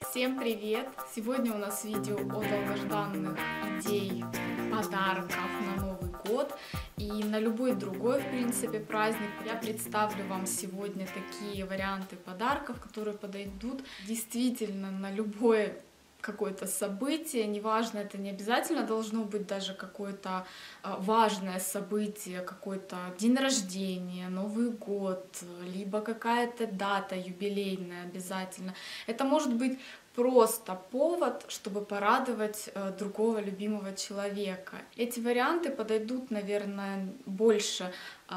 Всем привет! Сегодня у нас видео о долгожданных идей подарков на Новый год и на любой другой, в принципе, праздник. Я представлю вам сегодня такие варианты подарков, которые подойдут действительно на любое какое-то событие, неважно, это не обязательно должно быть даже какое-то важное событие, какой-то день рождения, Новый год, либо какая-то дата юбилейная обязательно. Это может быть просто повод, чтобы порадовать другого любимого человека. Эти варианты подойдут, наверное, больше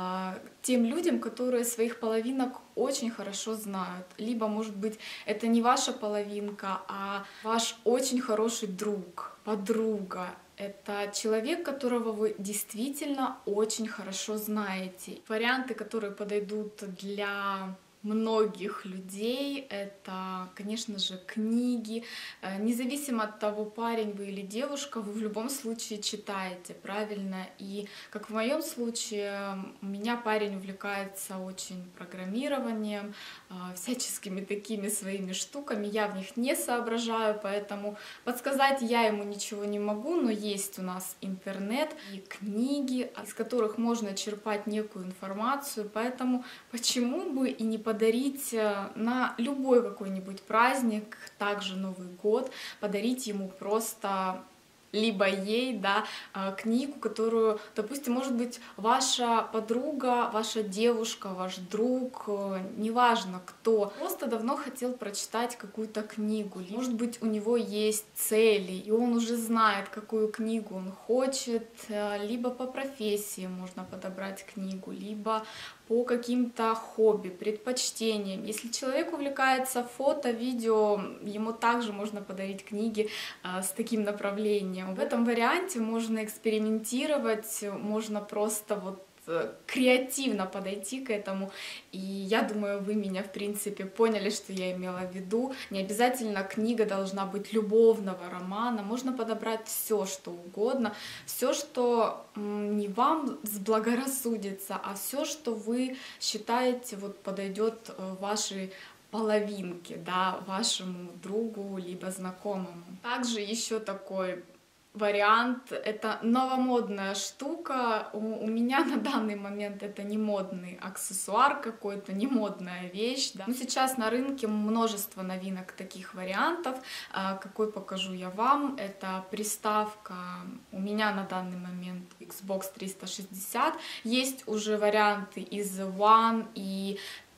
тем людям, которые своих половинок очень хорошо знают. Либо, может быть, это не ваша половинка, а ваш очень хороший друг, подруга. Это человек, которого вы действительно очень хорошо знаете. Варианты, которые подойдут для многих людей, это, конечно же, книги. Независимо от того, парень вы или девушка, вы в любом случае читаете, правильно? И как в моем случае, у меня парень увлекается очень программированием, всяческими такими своими штуками. Я в них не соображаю, поэтому подсказать я ему ничего не могу, но есть у нас интернет и книги, из которых можно черпать некую информацию, поэтому почему бы и не подарить на любой какой-нибудь праздник, также Новый год, подарить ему просто либо ей, да, книгу, которую, допустим, может быть, ваша подруга, ваша девушка, ваш друг, неважно кто, просто давно хотел прочитать какую-то книгу. Может быть, у него есть цели, и он уже знает, какую книгу он хочет, либо по профессии можно подобрать книгу, либо по каким-то хобби, предпочтениям. Если человек увлекается фото, видео, ему также можно подарить книги с таким направлением. В этом варианте можно экспериментировать, можно просто вот креативно подойти к этому, и я думаю, вы меня, в принципе, поняли, что я имела в виду. Не обязательно книга должна быть любовного романа, можно подобрать все, что угодно, все, что не вам заблагорассудится, а все, что вы считаете вот подойдет вашей половинке, да, вашему другу либо знакомому. Также еще такой вариант, это новомодная штука. У меня на данный момент это не модный аксессуар какой-то, не модная вещь, да. Но сейчас на рынке множество новинок таких вариантов. Какой покажу я вам. Это приставка у меня на данный момент Xbox 360. Есть уже варианты из One и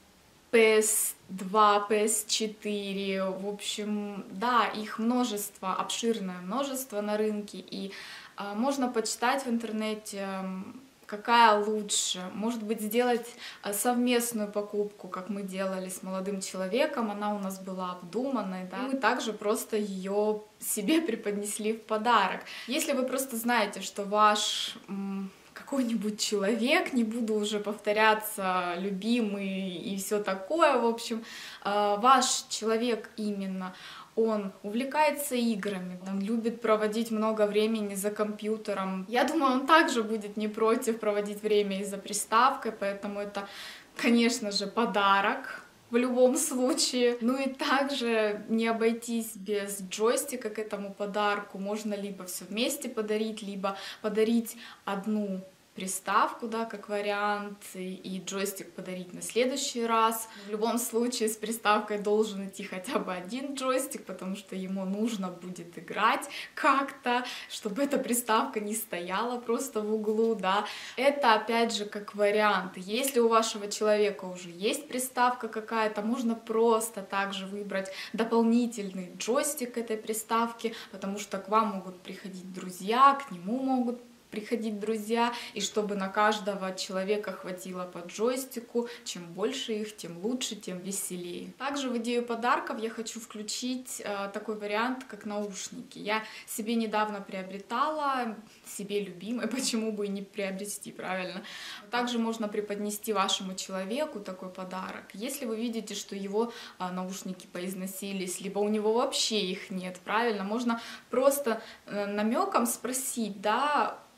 PS2, PS4, в общем, да, их множество, обширное множество на рынке, и можно почитать в интернете, какая лучше. Может быть, сделать совместную покупку, как мы делали с молодым человеком, она у нас была обдуманной, да, и мы также просто ее себе преподнесли в подарок. Если вы просто знаете, что ваш какой-нибудь человек, не буду уже повторяться, любимый и все такое, в общем, ваш человек именно, он увлекается играми, он любит проводить много времени за компьютером. Я думаю, он также будет не против проводить время и за приставкой, поэтому это, конечно же, подарок в любом случае. Ну и также не обойтись без джойстика к этому подарку. Можно либо все вместе подарить, либо подарить одну приставку, да, как вариант, и джойстик подарить на следующий раз. В любом случае с приставкой должен идти хотя бы один джойстик, потому что ему нужно будет играть как-то, чтобы эта приставка не стояла просто в углу, да. Это опять же как вариант. Если у вашего человека уже есть приставка какая-то, можно просто также выбрать дополнительный джойстик к этой приставке, потому что к вам могут приходить друзья, к нему могут приходить друзья, и чтобы на каждого человека хватило по джойстику, чем больше их, тем лучше, тем веселее. Также в идею подарков я хочу включить такой вариант, как наушники. Я себе недавно приобретала, себе любимой, почему бы и не приобрести, правильно? Также можно преподнести вашему человеку такой подарок. Если вы видите, что его наушники поизносились, либо у него вообще их нет, правильно? Можно просто намеком спросить, да,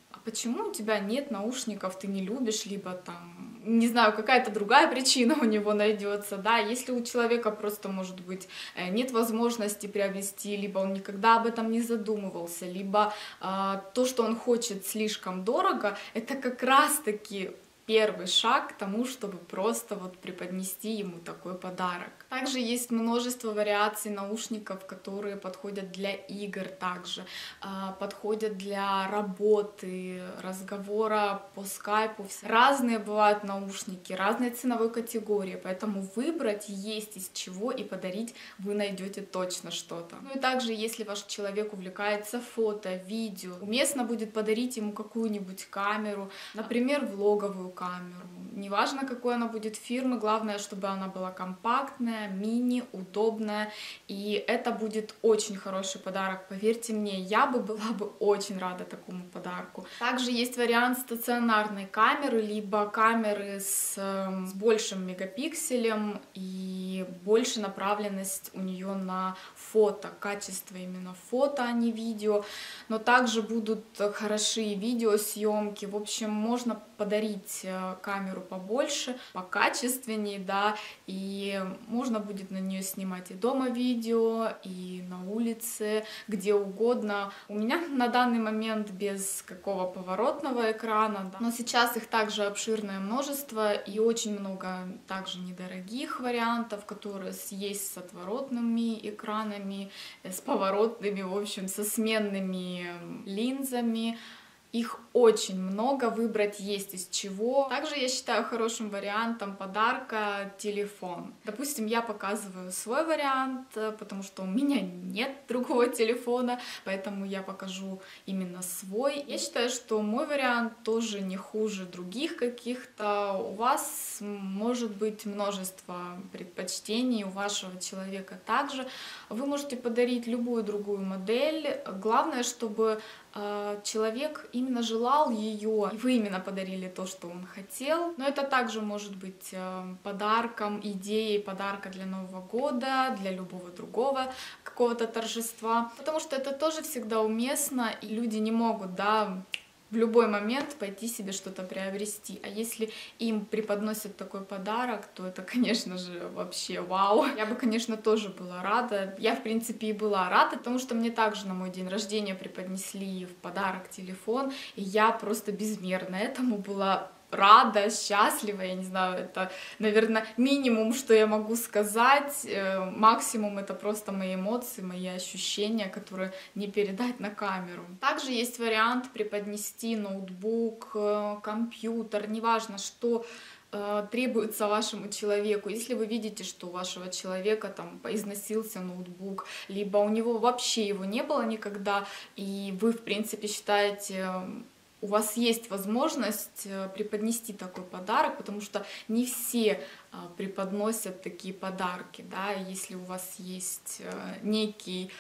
а почему у тебя нет наушников, ты не любишь, либо там, не знаю, какая-то другая причина у него найдется, да, если у человека просто, может быть, нет возможности приобрести, либо он никогда об этом не задумывался, либо то, что он хочет, слишком дорого, это как раз-таки первый шаг к тому, чтобы просто вот преподнести ему такой подарок. Также есть множество вариаций наушников, которые подходят для игр, также подходят для работы, разговора по скайпу. Разные бывают наушники, разные ценовой категории, поэтому выбрать есть из чего и подарить вы найдете точно что-то. Ну и также, если ваш человек увлекается фото, видео, уместно будет подарить ему какую-нибудь камеру, например, влоговую камеру. Неважно, какой она будет фирмы, главное, чтобы она была компактная, мини, удобная, и это будет очень хороший подарок, поверьте мне, я была бы очень рада такому подарку. Также есть вариант стационарной камеры, либо камеры с большим мегапикселем, и больше направленность у нее на фото, качество именно фото, а не видео, но также будут хорошие видеосъемки. В общем, можно подарить камеру побольше, покачественнее, да, и можно будет на нее снимать и дома видео, и на улице, где угодно. У меня на данный момент без какого поворотного экрана, да. Но сейчас их также обширное множество, и очень много также недорогих вариантов, которые есть с отворотными экранами, с поворотными, в общем, со сменными линзами. Их очень много, выбрать есть из чего. Также я считаю хорошим вариантом подарка телефон. Допустим, я показываю свой вариант, потому что у меня нет другого телефона, поэтому я покажу именно свой. Я считаю, что мой вариант тоже не хуже других каких-то. У вас может быть множество предпочтений, у вашего человека также. Вы можете подарить любую другую модель. Главное, чтобы человек именно желал ее, и вы именно подарили то, что он хотел. Но это также может быть подарком, идеей подарка для Нового года, для любого другого какого-то торжества, потому что это тоже всегда уместно, и люди не могут, да, в любой момент пойти себе что-то приобрести. А если им преподносят такой подарок, то это, конечно же, вообще вау. Я бы, конечно, тоже была рада. Я, в принципе, и была рада, потому что мне также на мой день рождения преподнесли в подарок телефон, и я просто безмерно этому была рада, счастлива, я не знаю, это, наверное, минимум, что я могу сказать, максимум это просто мои эмоции, мои ощущения, которые не передать на камеру. Также есть вариант преподнести ноутбук, компьютер, неважно, что требуется вашему человеку. Если вы видите, что у вашего человека там поизносился ноутбук, либо у него вообще его не было никогда, и вы, в принципе, считаете, у вас есть возможность преподнести такой подарок, потому что не все преподносят такие подарки, да, если у вас есть некий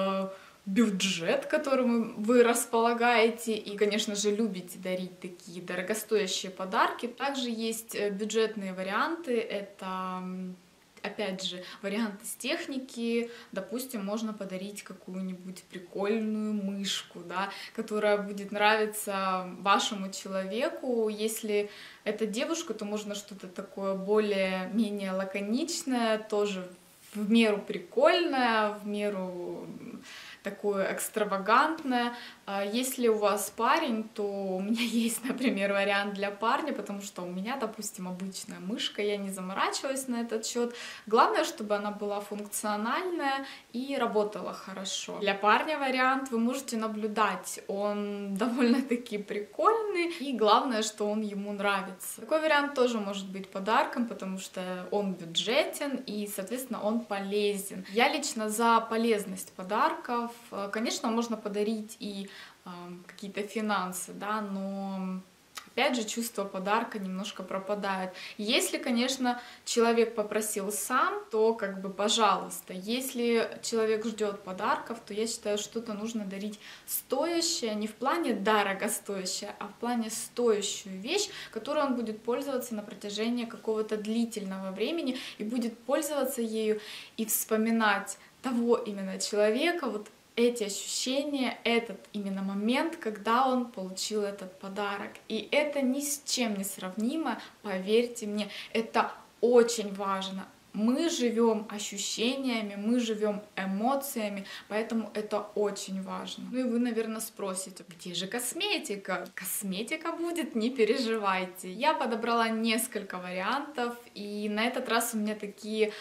бюджет, которым вы располагаете, и, конечно же, любите дарить такие дорогостоящие подарки. Также есть бюджетные варианты, это, опять же, вариант из техники. Допустим, можно подарить какую-нибудь прикольную мышку, да, которая будет нравиться вашему человеку. Если это девушка, то можно что-то такое более-менее лаконичное, тоже в меру прикольное, в меру такое экстравагантное. Если у вас парень, то у меня есть, например, вариант для парня, потому что у меня, допустим, обычная мышка, я не заморачивалась на этот счет. Главное, чтобы она была функциональная и работала хорошо. Для парня вариант вы можете наблюдать, он довольно-таки прикольный, и главное, что он ему нравится. Такой вариант тоже может быть подарком, потому что он бюджетен и, соответственно, он полезен. Я лично за полезность подарков. Конечно, можно подарить и какие-то финансы, да, но опять же чувство подарка немножко пропадает. Если, конечно, человек попросил сам, то как бы пожалуйста. Если человек ждет подарков, то я считаю, что-то нужно дарить стоящее, не в плане дорогостоящее, а в плане стоящую вещь, которой он будет пользоваться на протяжении какого-то длительного времени и будет пользоваться ею и вспоминать того именно человека, вот эти ощущения, этот именно момент, когда он получил этот подарок. И это ни с чем не сравнимо, поверьте мне, это очень важно. Мы живем ощущениями, мы живем эмоциями, поэтому это очень важно. Ну и вы, наверное, спросите, где же косметика? Косметика будет, не переживайте. Я подобрала несколько вариантов, и на этот раз у меня такие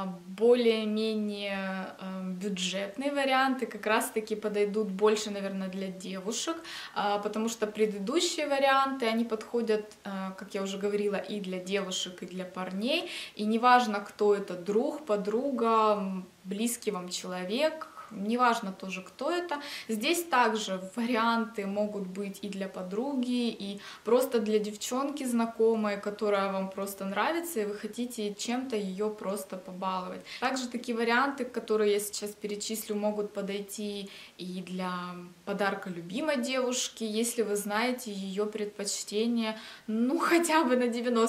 более-менее бюджетные варианты, как раз-таки подойдут больше, наверное, для девушек, потому что предыдущие варианты, они подходят, как я уже говорила, и для девушек, и для парней, и неважно, кто это, друг, подруга, близкий вам человек, неважно тоже, кто это. Здесь также варианты могут быть и для подруги, и просто для девчонки знакомой, которая вам просто нравится, и вы хотите чем-то ее просто побаловать. Также такие варианты, которые я сейчас перечислю, могут подойти и для подарка любимой девушки, если вы знаете ее предпочтения, ну, хотя бы на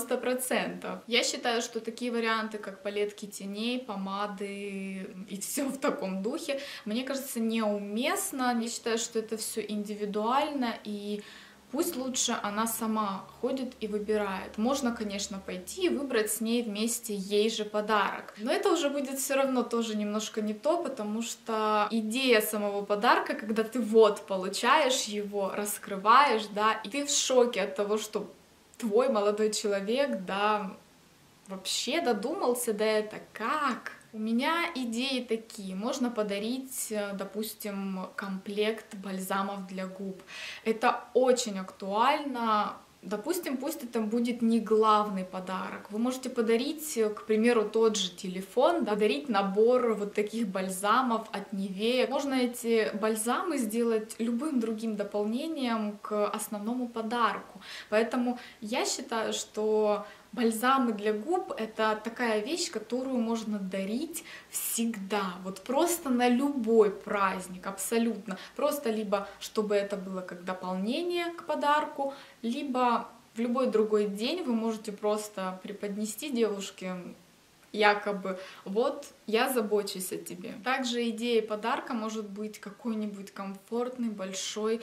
90%. Я считаю, что такие варианты, как палетки теней, помады и все в таком духе, мне кажется, неуместно. Я считаю, что это все индивидуально, и пусть лучше она сама ходит и выбирает. Можно, конечно, пойти и выбрать с ней вместе ей же подарок. Но это уже будет все равно тоже немножко не то, потому что идея самого подарка, когда ты вот получаешь его, раскрываешь, да, и ты в шоке от того, что твой молодой человек, да, вообще додумался до этого. Как? У меня идеи такие. Можно подарить, допустим, комплект бальзамов для губ. Это очень актуально. Допустим, пусть это будет не главный подарок. Вы можете подарить, к примеру, тот же телефон, да, подарить набор вот таких бальзамов от Nivea. Можно эти бальзамы сделать любым другим дополнением к основному подарку. Поэтому я считаю, что бальзамы для губ — это такая вещь, которую можно дарить всегда, вот просто на любой праздник, абсолютно. Просто либо чтобы это было как дополнение к подарку, либо в любой другой день вы можете просто преподнести девушке якобы вот я забочусь о тебе. Также идеей подарка может быть какой-нибудь комфортный, большой,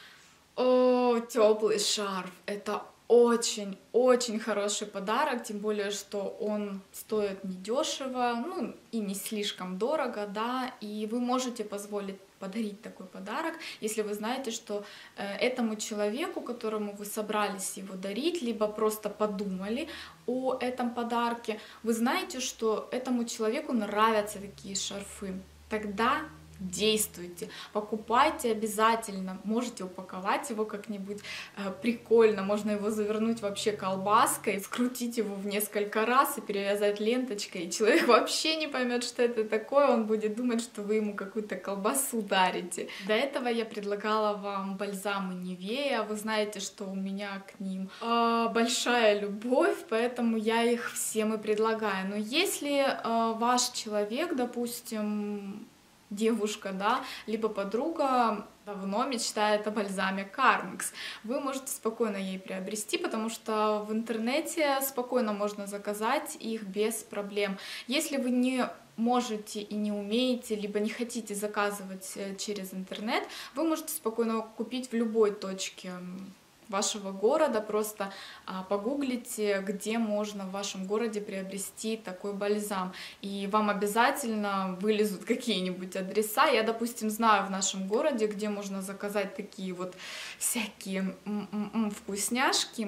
теплый шарф. Это очень-очень хороший подарок, тем более, что он стоит недешево, ну и не слишком дорого, да, и вы можете позволить подарить такой подарок, если вы знаете, что этому человеку, которому вы собрались его дарить, либо просто подумали о этом подарке, вы знаете, что этому человеку нравятся такие шарфы, тогда действуйте, покупайте обязательно, можете упаковать его как-нибудь прикольно, можно его завернуть вообще колбаской, скрутить его в несколько раз и перевязать ленточкой, и человек вообще не поймет, что это такое, он будет думать, что вы ему какую-то колбасу дарите. До этого я предлагала вам бальзамы Nivea, вы знаете, что у меня к ним большая любовь, поэтому я их всем и предлагаю. Но если ваш человек, допустим, девушка, да, либо подруга давно мечтает о бальзаме Carmex, вы можете спокойно ей приобрести, потому что в интернете спокойно можно заказать их без проблем. Если вы не можете и не умеете, либо не хотите заказывать через интернет, вы можете спокойно купить в любой точке вашего города, просто погуглите, где можно в вашем городе приобрести такой бальзам, и вам обязательно вылезут какие-нибудь адреса. Я, допустим, знаю в нашем городе, где можно заказать такие вот всякие вкусняшки,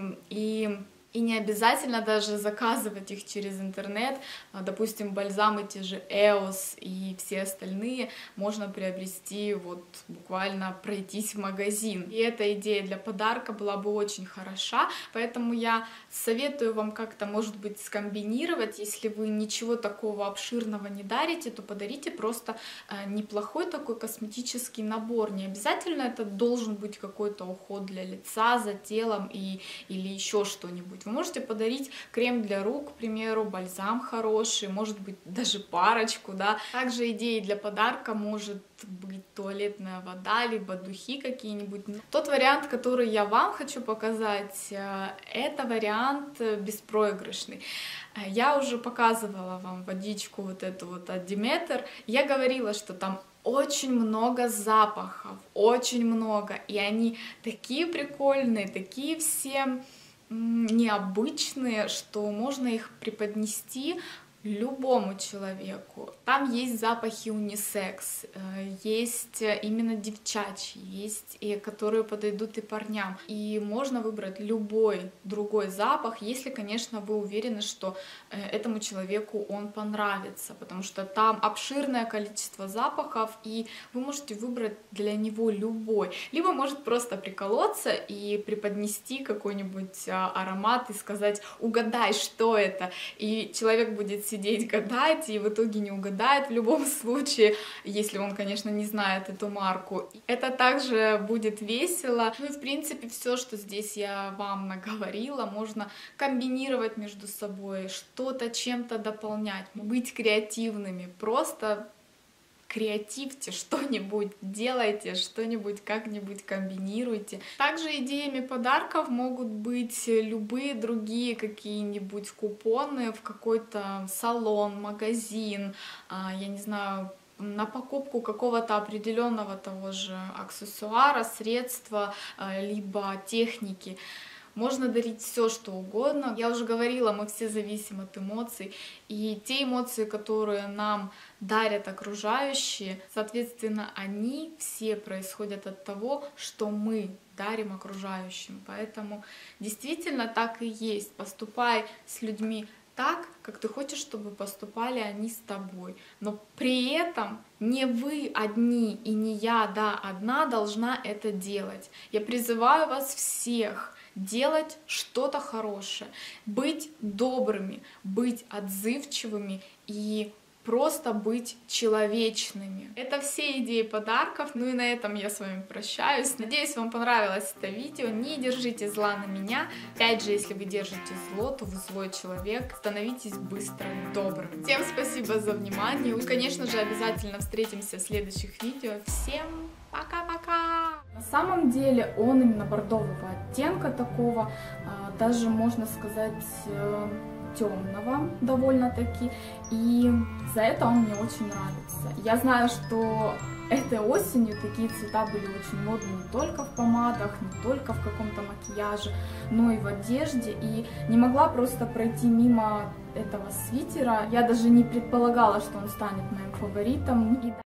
и не обязательно даже заказывать их через интернет. Допустим, бальзамы те же EOS и все остальные можно приобрести, вот буквально пройтись в магазин. И эта идея для подарка была бы очень хороша, поэтому я советую вам как-то, может быть, скомбинировать. Если вы ничего такого обширного не дарите, то подарите просто неплохой такой косметический набор. Не обязательно это должен быть какой-то уход для лица, за телом или еще что-нибудь. быть. Вы можете подарить крем для рук, к примеру, бальзам хороший, может быть, даже парочку, да. Также идеей для подарка может быть туалетная вода, либо духи какие-нибудь. Тот вариант, который я вам хочу показать, это вариант беспроигрышный. Я уже показывала вам водичку вот эту вот от Demeter. Я говорила, что там очень много запахов, очень много, и они такие прикольные, такие все необычные, что можно их преподнести любому человеку. Там есть запахи унисекс, есть именно девчачьи, есть и которые подойдут и парням. И можно выбрать любой другой запах, если, конечно, вы уверены, что этому человеку он понравится, потому что там обширное количество запахов, и вы можете выбрать для него любой. Либо может просто приколоться и преподнести какой-нибудь аромат и сказать: угадай, что это, и человек будет сидеть гадать, и в итоге не угадает в любом случае, если он, конечно, не знает эту марку. Это также будет весело. Ну и в принципе все, что здесь я вам наговорила, можно комбинировать между собой, что-то чем-то дополнять, быть креативными, просто креативьте что-нибудь, делайте что-нибудь, как-нибудь комбинируйте. Также идеями подарков могут быть любые другие какие-нибудь купоны в какой-то салон, магазин, я не знаю, на покупку какого-то определенного того же аксессуара, средства, либо техники. Можно дарить все, что угодно. Я уже говорила, мы все зависим от эмоций. И те эмоции, которые нам дарят окружающие, соответственно, они все происходят от того, что мы дарим окружающим. Поэтому действительно так и есть. Поступай с людьми так, как ты хочешь, чтобы поступали они с тобой. Но при этом не вы одни и не я, да, одна должна это делать. Я призываю вас всех делать что-то хорошее, быть добрыми, быть отзывчивыми и просто быть человечными. Это все идеи подарков. Ну и на этом я с вами прощаюсь. Надеюсь, вам понравилось это видео. Не держите зла на меня. Опять же, если вы держите зло, то вы злой человек. Становитесь быстро добрым. Всем спасибо за внимание. И, конечно же, обязательно встретимся в следующих видео. Всем пока-пока! На самом деле он именно бордового оттенка такого, даже можно сказать темного довольно-таки, и за это он мне очень нравится. Я знаю, что этой осенью такие цвета были очень модны не только в помадах, не только в каком-то макияже, но и в одежде, и не могла просто пройти мимо этого свитера. Я даже не предполагала, что он станет моим фаворитом.